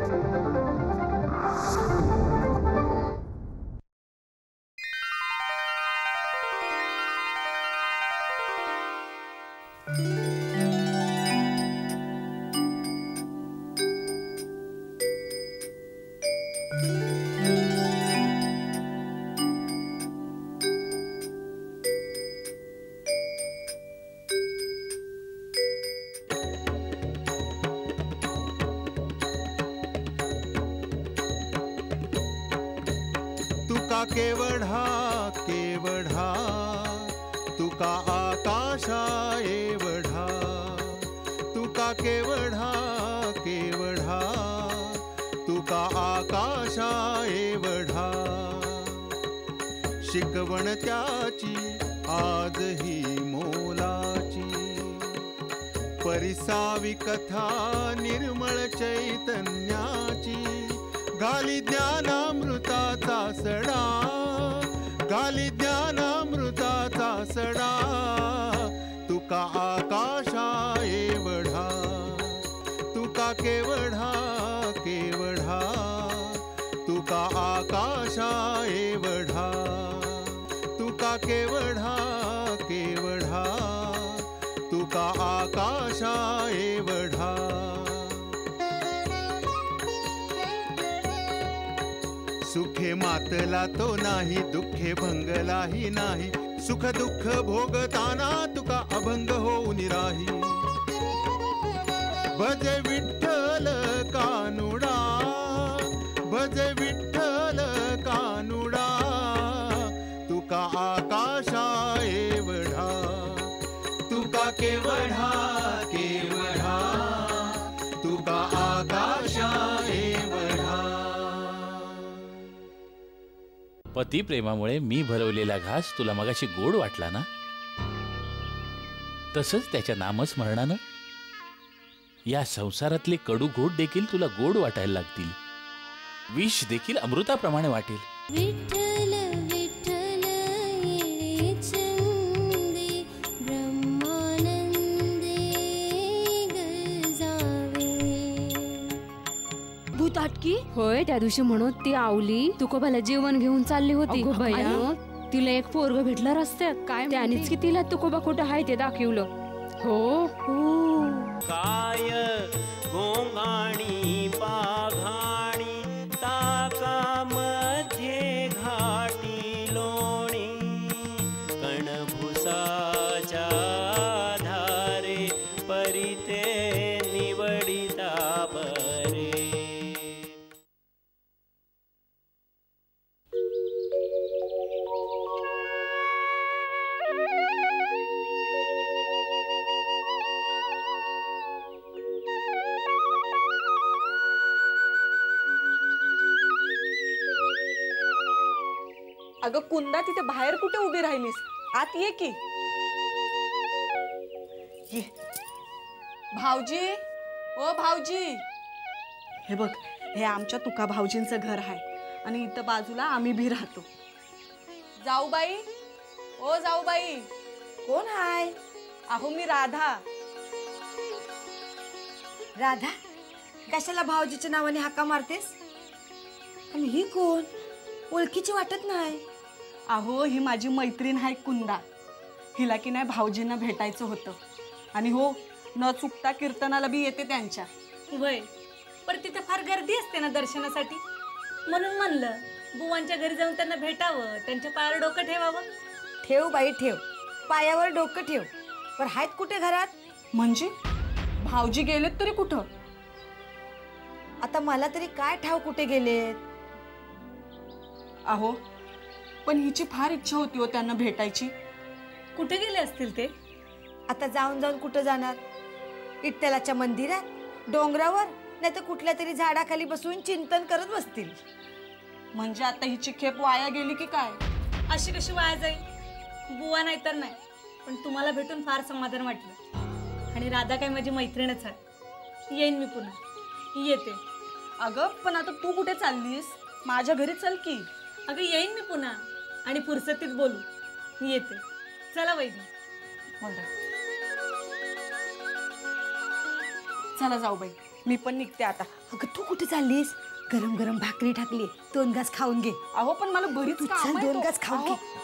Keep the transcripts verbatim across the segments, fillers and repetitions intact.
तुका केवढा केवढा तुका आकाशा एवढा तुका केवढा केवढा तुका आकाशा एवढा शिकवण त्याची आजही मोलाची परिसावी कथा निर्मळ चैतन्याची गाली ज्ञानामृताचा सडा गाली ज्ञानामृताचा सडा तुका आकाशा एवढा तुका केवढा केवढा तुका आकाशा एवढा तुका केवढा केवढा तुका आकाशा एवढा सुखे मातला तो नाही दुःखे भंगलाही नाही सुख दुःख भोगताना तुका अभंग होऊन राही भजे विठ्ठल कानुडा भजे विठ्ठल कानुडा तुका आकाशा एवढा तुका केवढा केवढा तुका आकाशा एवढा पती प्रेमामुळे मी भरवलेला घास तुला मगाशी गोड वाटला ना, तसंच त्याच्या नामस्मरणानं या संसारातले कडू घोट देखील तुला गोड वाटायला लागतील, विष देखील अमृताप्रमाणे वाटेल. विठ्ठल विठ्ठल येणे चंदे ब्रह्मानंदे गजावे. भूताटकी होय, त्या दिवशी म्हणत ती आवली तुकोबाला जेवण घेऊन चालली होती. तिला एक पोरग भेटलं रस्त्यात, काय त्यानेच की तिला तुकोबा कुठं आहे ते दाखवलं. हो हो काय गोंगाणी पाघाणी ताकामध्ये घाटी लोणी कणभुसाच्या धारे परिते निवडिता बरे. अगं कुंदा, तिथे बाहेर कुठे उभी राहिलीस? आत ये की. ये भाऊजी, ओ भाऊजी, हे बघ, हे आमच्या तुका भाऊजींचं घर आहे आणि इथं बाजूला आम्ही भी राहतो. जाऊबाई, ओ जाऊबाई. कोण हाय? अहो मी राधा. राधा? कशाला भाऊजीच्या नावाने हाका मारतेस? आणि ही कोण? ओळखीची वाटत नाही. अहो ही माझी मैत्रीण आहे कुंदा. हिला की नाही भाऊजींना भेटायचं होतं आणि हो न चुकता कीर्तनाला बी येते त्यांच्या. वय पण तिथे फार गर्दी असते ना दर्शनासाठी, म्हणून म्हणलं बुवांच्या घरी जाऊन त्यांना भेटावं, त्यांच्या पायावर डोकं ठेवावं. ठेव बाई ठेव, पायावर डोकं ठेव. पण आहेत कुठे घरात? म्हणजे भाऊजी गेलेत तरी कुठं? आता मला तरी काय ठाव कुठे गेलेत. अहो पण हिची फार इच्छा होती हो त्यांना भेटायची. कुठे गेले असतील ते? आता जाऊन जाऊन कुठं जाणार? विठ्ठलाच्या मंदिरात, डोंगरावर, नाही तर कुठल्या तरी झाडाखाली बसून चिंतन करत बसतील. म्हणजे आता हिची खेप वाया गेली की काय? अशी कशी वाया जाईल? बुवा नाही तर नाही, पण तुम्हाला भेटून फार समाधान वाटलं. आणि राधा काय माझी मैत्रीणच आहे. येईन मी पुन्हा, येते. अगं पण आता तू कुठे चाललीस? माझ्या घरी चल की. अगं येईन मी पुन्हा आणि फुरसतीत बोलू. येते. चला वैद्य. चला जाऊ बाई, मी पण निघते आता. अगं तू कुठे चाललीस? गरम गरम भाकरी टाकली, दोन घास खाऊन घे. अहो पण मला बरीच तू काम चल, आहे दोन तो. घास खाऊन अहो, घे.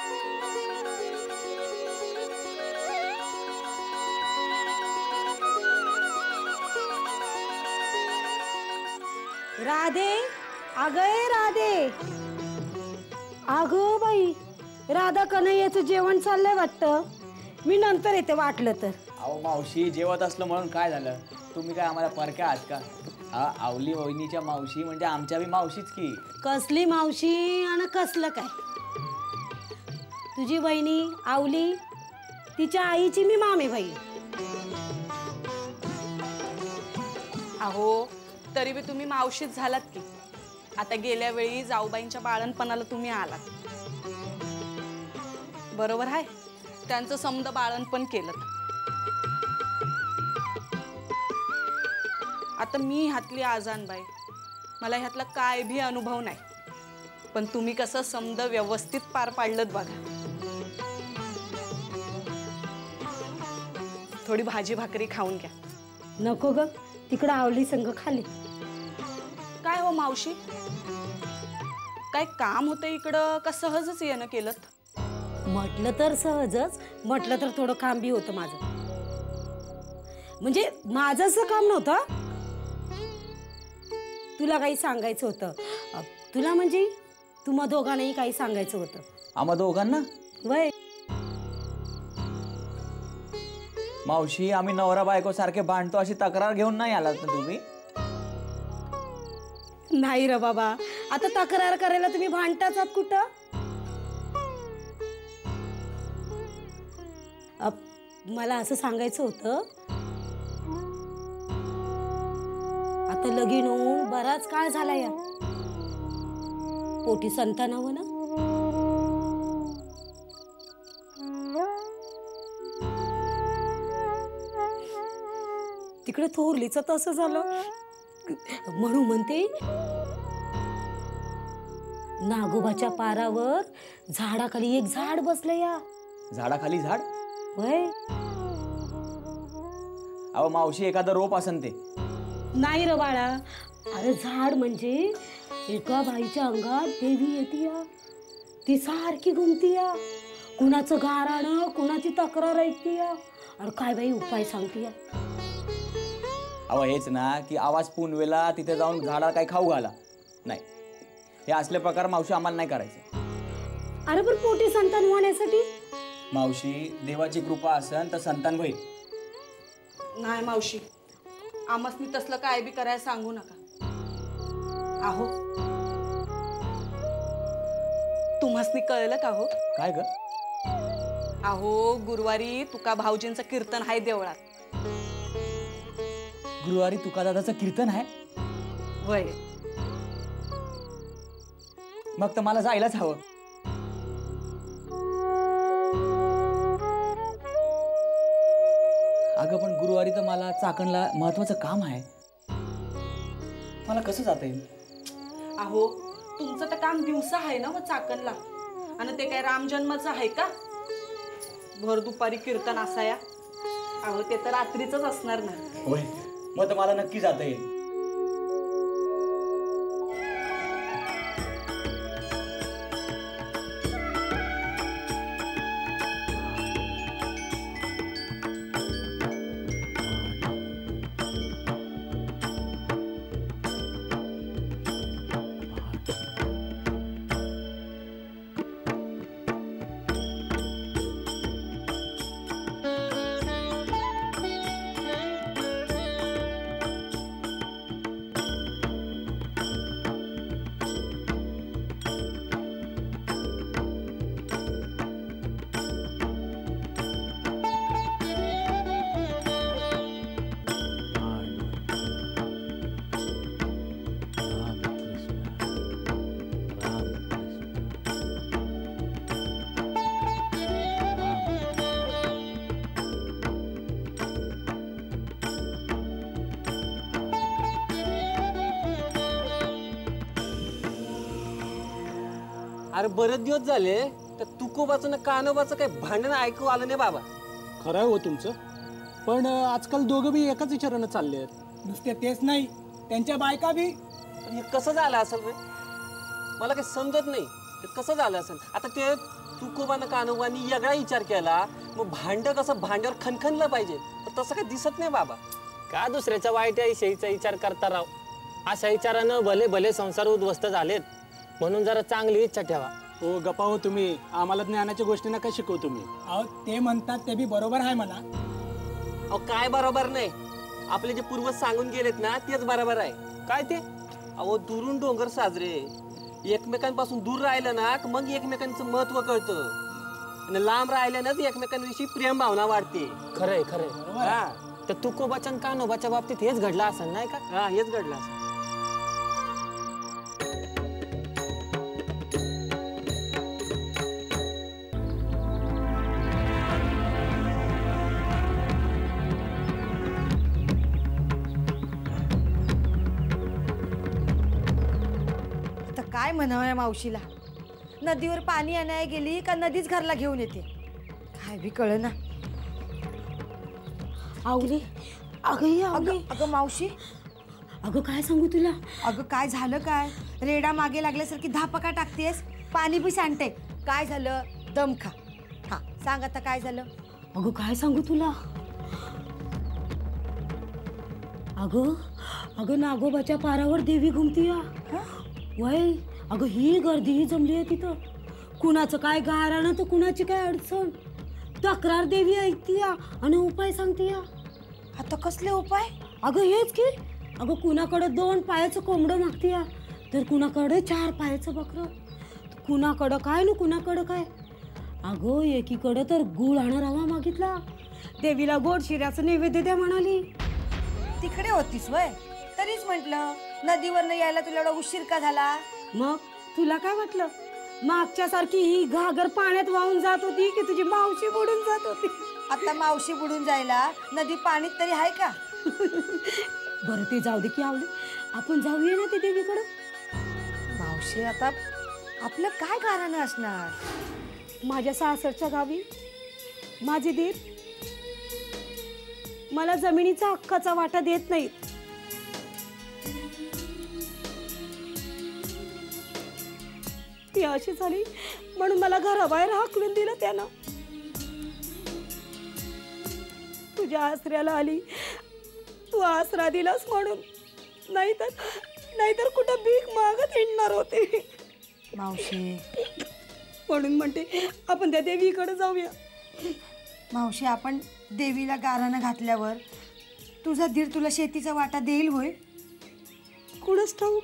राधे, अगं राधे. अगं बाई, राधा कन्हैयाचं जेवण चाललंय वाटतं. मी नंतर येते वाटलं तर. अहो मावशी, जेवत असलं म्हणून काय झालं? तुम्ही काय आम्हाला परक्या आहात का? हा, आवली वहिनीच्या मावशी म्हणजे आमच्या बी मावशीच की. कसली मावशी आणि कसलं काय? तुझी बहिणी आवली, तिच्या आईची मी मामे बाई. अहो तरी बी तुम्ही मावशीच झालात की. आता गेल्या वेळी जाऊबाईंच्या बाळणपणाला तुम्ही आलात, बरोबर आहे. त्यांचं समद बाळणपण केलं. आता मी ह्यातली आजानबाई, मला ह्यातला काय भी अनुभव नाही. पण तुम्ही कसं समद व्यवस्थित पार पाडलं बघा. थोडी भाजी भाकरी खाऊन घ्या. नको ग, तिकडं आवली संग खाली. काय हो मावशी, काय काम होतं इकडं का सहजच येणं केलं? म्हटलं तर सहजच, म्हटलं तर थोडं काम बी होतं माझं. म्हणजे माझं असं काम नव्हतं. तुला काही सांगायचं होतं. अ, तुला म्हणजे तुम्हा दोघांनाही काही सांगायचं होतं. आम्हा दोघांना? वय मावशी, आम्ही नवरा बायको सारखे भांडतो अशी तक्रार घेऊन नाही आलात ना तुम्ही? नाही रे बाबा, आता तक्रार करायला तुम्ही भांडताच आहात कुठं? अ, मला असं सांगायचं होतं, आता लगीन होऊन बराच काळ झाला या. पोटी संतान हवं ना. तिकडे थोरलीच तसं झालं म्हणून म्हणते, नागोबाच्या पारावर झाडाखाली एक झाड बसलं या. झाडाखाली झाड? वय अहो मावशी, एखादं रोप असन ते. नाही रे बाळा, अरे झाड म्हणजे एका बाईच्या अंगात देवी येते या. ती सारखी घुमती या. कुणाचं गाराणं, कुणाची तक्रार ऐकते या. अरे काय बाई उपाय सांगते या. अहो हेच ना की आवाज पुनवेला, तिथे जाऊन झाडाला काही खाऊ घाला. नाही, हे असले प्रकार मावशी आम्हाला नाही करायचे. अरे पण पोटी संतान होण्यासाठी मावशी, देवाची कृपा असन तर संतान होईल. नाही मावशी, आमसनी तसलं काय बी करायला सांगू नका. आहो तुम्हासनी कळलं का हो? काय ग? अहो गुरुवारी तुका भाऊजींचं कीर्तन आहे देवळात. गुरुवारी तुका दादाचं कीर्तन आहे? वय मग तर मला जायलाच हवं. अगं पण गुरुवारी तर मला चाकणला महत्वाचं काम आहे. मला कसं जाता येईल? अहो तुमचं तर काम दिवसा आहे ना मग चाकणला, आणि ते काय राम जन्माचं आहे का? भर दुपारी कीर्तन असाया. अहो ते तर रात्रीच असणार ना. होय, मग तर मला नक्की जाता येईल. अरे बरेच दिवस झाले तर तुकोबाचं ना कानोबाचं काही भांडण ऐकू आलं नाही बाबा. खरं आहे हो तुमचं, पण आजकाल दोघं बी एकाच विचारानं चालले आहेत. नुसते तेच नाही, त्यांच्या बायका बी. हे कसं झालं असेल रे? मला काही समजत नाही ते कसं झालं असेल. आता ते तुकोबानं कानोबानी वेगळा विचार केला, मग भांड कसं भांड्यावर खणखणलं पाहिजे, पण तसं काही दिसत नाही बाबा. का दुसऱ्याच्या वाईट विषयीचा विचार करता राव? अशा विचारानं भले भले संसार उद्ध्वस्त झालेत, म्हणून जरा चांगली इच्छा ठेवा. हो गप्पा हो तुम्ही, आम्हाला ज्ञानाच्या गोष्टी नका शिकवू तुम्ही. अहो ते म्हणतात ते बी बरोबर आहे मला. अहो काय बरोबर नाही? आपले जे पूर्वज सांगून गेलेत ना तेच बरोबर आहे. काय ते? अहो दुरून डोंगर साजरे, एकमेकांपासून दूर राहिलं ना मग एकमेकांचं महत्व कळतं, आणि लांब राहिल्यानंच एकमेकांविषयी प्रेम भावना वाढते. खरंय खरंय. हा तर तुकोबाच्या आणि कान्होबाच्या बाबतीत हेच घडलं असं नाही का? हा हेच घडलं असं. काय म्हणावं या मावशीला? नदीवर पाणी आणायला गेली का नदीच घरला घेऊन येते, काय बी कळना. आवली अगं अगं अगं मावशी, अगं काय सांगू तुला? अगं काय झालं? काय रेडा मागे लागल्यासारखी धापका टाकतेस, पाणी बी सांडते. काय झालं? दम खा. हा सांग आता काय झालं? अगं काय सांगू तुला? अगं अगं नागोबाच्या पारावर देवी घुमतीया. वय अगं ही गर्दी जमली आहे तिथं. कुणाचं काय गाराणं तर कुणाची काय अडचण. तक्रार देवी ऐकतीया आणि उपाय सांगतीया. आता कसले उपाय? अगं हेच की, अगं कुणाकडं दोन पायाचं कोंबडं मागतीया, तर कुणाकडं चार पायाचं बकरं, कुणाकडं काय न कुणाकडं काय. अगं एकीकडं तर गुळ आणि रवा मागितला. देवीला गोड शिऱ्याचं नैवेद्य द्या म्हणाली. तिकडे होतीस वय, तरीच म्हटलं नदीवरनं यायला तुला एवढा उशीर का झाला? मग तुला काय वाटलं मागच्या सारखी ही घागर पाण्यात वाहून जात होती की तुझी मावशी बुडून जात होती? आता मावशी बुडून जायला नदी पाणीत तरी आहे का? बरं ते जाऊ दे की आवले, आपण जाऊया ना ते देवीकडं. मावशी आता आपलं काय कारण असणार? माझ्या सासरच्या गावी माझे दीर मला जमिनीचा हक्काचा वाटा देत नाहीत. ती अशी झाली म्हणून मला घराबाहेर हाकलून दिलं त्यानं. तुझ्या आसऱ्याला आली, तू आसरा दिलास म्हणून, नाहीतर नाहीतर कुठं भीक मागत हिंडणार होते. मावशी म्हणून म्हणते आपण त्या देवीकडे जाऊया. मावशी आपण देवीला गारानं घातल्यावर तुझा धीर तुला शेतीचा वाटा देईल होय? कुणच ठाऊक.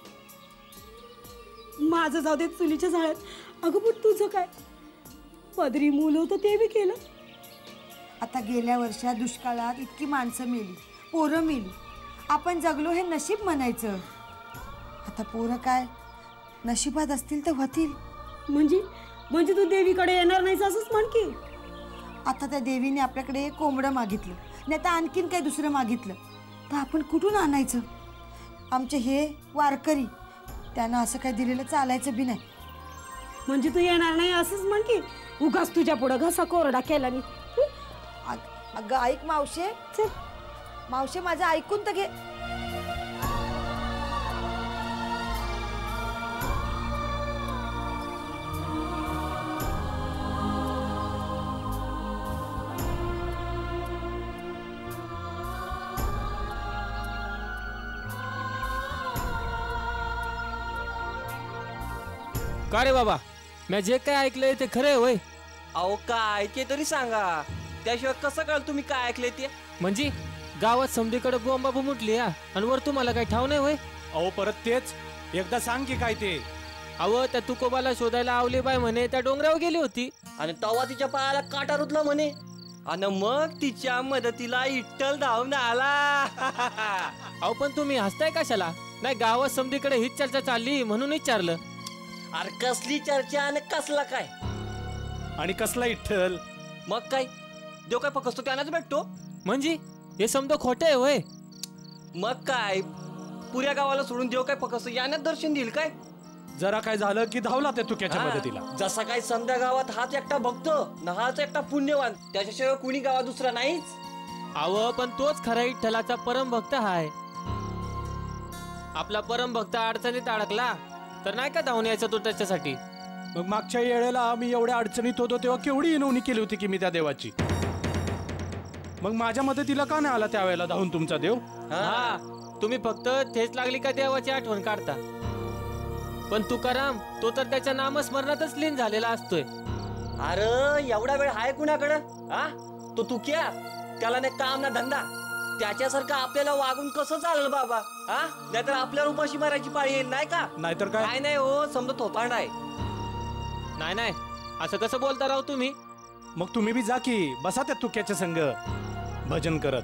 माझं जाऊ दे चुलीच्या जाळ्यात. अगं पण तुझं काय? पदरी मूल होतं ते बी केलं. आता गेल्या वर्षात दुष्काळात इतकी माणसं मेली, पोरं मेली, आपण जगलो हे नशीब म्हणायचं. आता पोरं काय नशिबात असतील तर होतील. म्हणजे म्हणजे तू देवीकडे येणार नाहीस असंच म्हण की. आता त्या देवीने आपल्याकडे कोंबडं मागितलं, नाही तर आणखीन काही दुसरं मागितलं, तर आपण कुठून आणायचं? आमचे हे वारकरी, त्यांना असं काही दिलेलं चालायचं बी नाही. म्हणजे तू येणार नाही असंच म्हण की. उगाच तुझ्या पुढं घसा कोरडा केला मी. अगं ऐक मावशे, चल मावशे माझं ऐकून तर घे. का रे बाबा, मी जे काय ऐकलंय ते खरं होय? अहो काय ते तरी सांगा, त्याशिवाय कसं कळलं तुम्ही काय ऐकलंय ते? म्हणजे गावात समधीकडे बोंबाबू मुटली आणि वर तुम्हाला काय ठाव नाही होय? अहो परत तेच, एकदा सांग की काय ते. अहो त्या तुकोबाला शोधायला आवली बाय म्हणे त्या डोंगरावर गेली होती आणि तवा तिच्या पायाला काटा रुतला म्हणे, आणि मग तिच्या मदतीला विठ्ठल धावून आला. अहो पण तुम्ही हसताय कशाला? नाही गावात समधीकडे हीच चर्चा चालली म्हणून विचारलं. अरे कसली चर्चा आणि कसला काय? आणि कसला विठ्ठल? मग काय देव काय फकस्तो त्यालाच भेटतो? म्हणजे हे समजा खोटं आहे होय? मग काय पुऱ्या गावाला सोडून देव काय फकस्तो याने दर्शन देईल काय? जरा काय झालं की धावला त्या तुक्याच्या मदतीला. जसा काय समजा गावात हाच एकटा भक्त न हाच एकटा पुण्यवान, त्याच्याशिवाय कुणी गावात दुसरा नाहीच. अव पण तोच खरा विठ्ठलाचा परमभक्त आहे. आपला परमभक्त अडचणीत अडकला तर नाही का धावून यायचं तो त्याच्यासाठी. मग मागच्या वेळेला मी एवढ्या अडचणीत होतो तेव्हा केवढी इनवणी केली होती की मी त्या देवाची. मग माझ्या मदतीला का नाही आला त्यावेळेला धावून तुमचा देव? हा तुम्ही फक्त ठेच लागली का देवाची आठवण काढता. पण तुकाराम तो तर त्याच्या नामस्मरणातच लीन झालेला असतोय. अरे एवढा वेळ आहे कुणाकडं? हा तो तुक्या, त्याला नाही काम ना धंदा. त्याच्यासारखं आपल्याला वागून कसं चालेल बाबा? हा नाहीतर आपल्याला उपाशी मारायची पाळी येईल नाही का? नाहीतर काय? काय नाही हो, समजा थोपांड आहे. नाही नाही असं कसं बोलता राव तुम्ही? मग तुम्ही बी जा की बसा त्या तुक्याच्या संग भजन करत.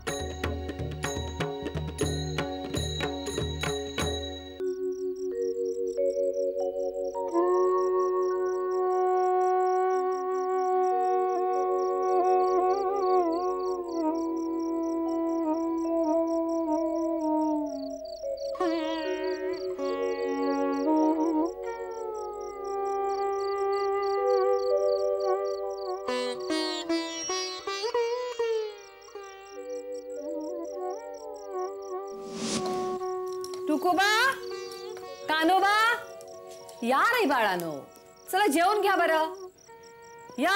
तुकोबा, कानोबा, या रे बाळानो, चला जेवून घ्या बरं. या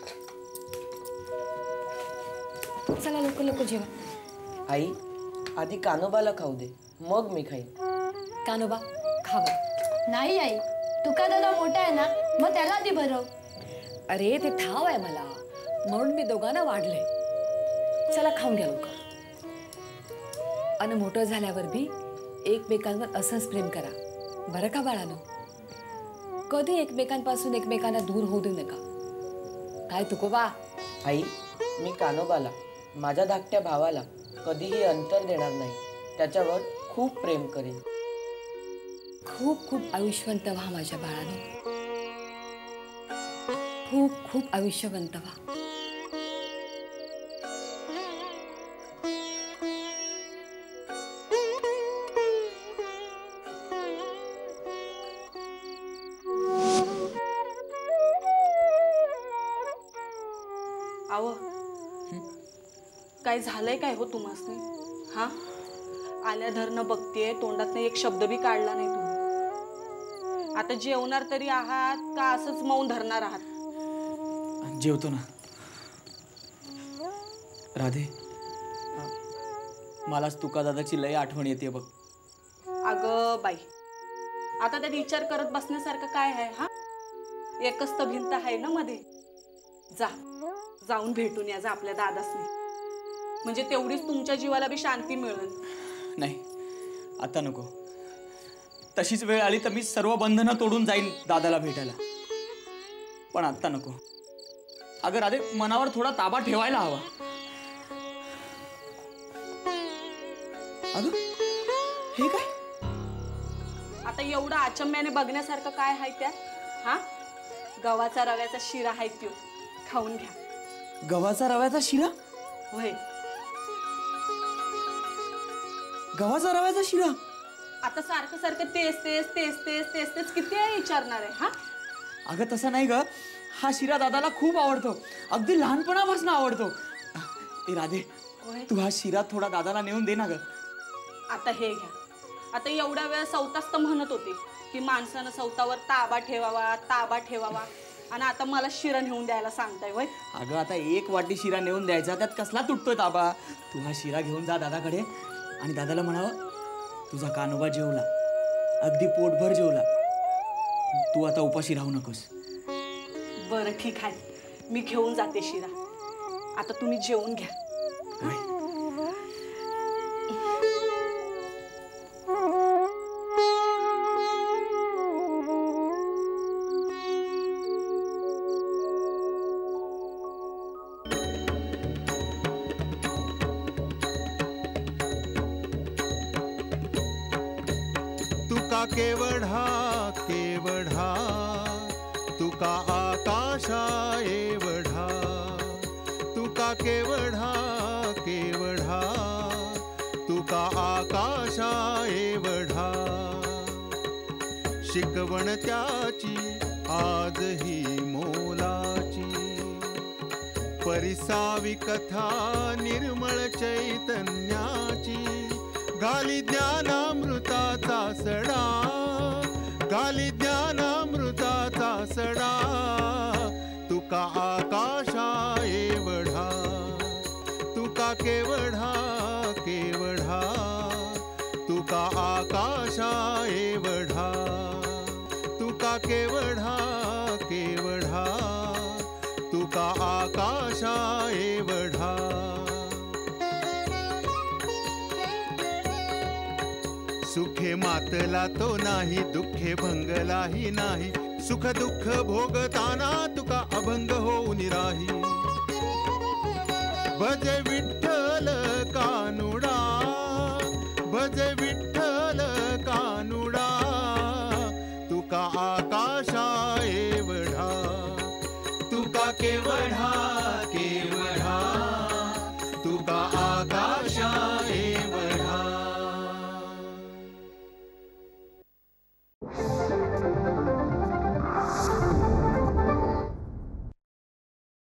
चला लवकर लवकर जेवा. आई आधी कानोबाला खाऊ दे मग मी खाईन. कानोबा खा बरं. नाही आई, तुका दादा मोठा आहे ना, मग त्याला दे बरं. अरे ते ठाव आहे मला म्हणून मी दोघांना वाढले. चला खाऊन घ्या लवकर. आणि मोठं झाल्यावर बी एकमेकांवर असंच प्रेम करा बरं का बाळानो. कधी एकमेकांपासून एकमेकांना दूर होऊ देऊ नका. काय तुकोबा? आई मी कानोबाला, माझ्या धाकट्या भावाला कधीही अंतर देणार नाही. त्याच्यावर खूप प्रेम करेन. खूप खूप आयुष्यवंत व्हा माझ्या बाळानो. खूप खूप आयुष्यवंत व्हा. आव काय झालंय काय हो तुम्हासनी? हा आल्या धरणं बघतेय, तोंडात एक शब्द बी काढला नाही तुम्ही. आता जेवणार तरी आहात का असंच मौन धरणार आहात? जेवतो ना राधे. मलाच तुका दादाची लय आठवण येते बघ. अगं बाई, आता त्यात विचार करत बसण्यासारखं काय आहे? हा एकच तर भिंत आहे ना मध्ये. जा जाऊन भेटून या जा आपल्या दादासनी, म्हणजे तेवढीच तुमच्या जीवाला बी शांती मिळेल. नाही आता नको. तशीच वेळ आली तर मी सर्व बंधनं तोडून जाईन दादाला भेटायला. पण आता नको. अगं राधे, मनावर थोडा ताबा ठेवायला हवा. अगं हे काय? आता एवढं आचम्याने बघण्यासारखं काय आहे त्यात? हा गव्हाचा रव्याचा शिरा आहे त्यो, खाऊन घ्या. गव्हाचा रव्याचा शिरा? होय, गव्हाचा रव्याचा शिरा. आता सारखं सारखं तेच तेच तेच तेच तेच तेच किती आहे विचारणार आहे? हा अगं तसं नाही ग. हा शिरा दादाला खूप आवडतो, अगदी लहानपणापासून आवडतो. ए राधे, तू हा शिरा थोडा दादाला नेऊन दे ना ग. आता हे घ्या. आता एवढ्या वेळ सौताच तर म्हणत होते की माणसानं सौतावर ताबा ठेवावा ताबा ठेवावा, आणि आता मला शिरा नेऊन द्यायला सांगताय होय? अगं आता एक वाटी शिरा नेऊन द्यायचा, त्यात कसला तुटतोय ताबा? तू हा शिरा घेऊन जा दादाकडे आणि दादाला म्हणावं, तुझा कानोबा जेवला, अगदी पोटभर जेवला, तू आता उपाशी राहू नकोस. बरं ठीक आहे, मी घेऊन जाते शिरा. आता तुम्ही जेवून घ्या. तुका केवढा केवढा, तुका आकाशा एवढा, तुका केवढा केवढा, तुका आकाशा एवढा. शिकवण त्याची आजही मोलाची, परिसावी कथा निर्मळ चैतन्याची गाली ज्ञानामृताचा सडा गाली ज्ञानामृताचा सडा तुका आकाशा एवढा तुका केवढा केवढा तुका आकाशा एवढा तुका केवढा केवढा तुका आकाशा एवढा सुखे मातला तो नाही दुःखे भंगलाही नाही सुख दुःख भोगताना तुका अभंग होऊन राही भज विठ्ठल कानुडा भज विठ्ठल कानुडा तुका आकाशा एवढा तुका केवढा